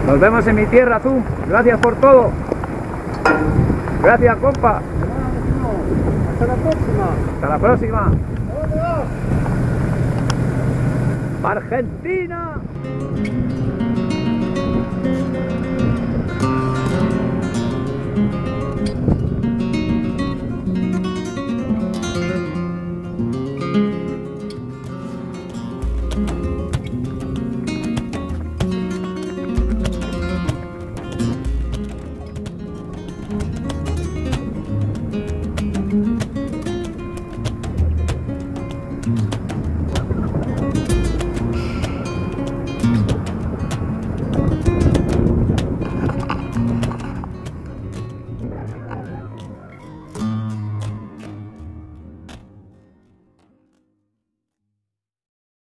Nos vemos en mi tierra, tú. Gracias por todo. Gracias, compa. Hasta la próxima. Hasta la próxima. ¿A dónde vas? Argentina.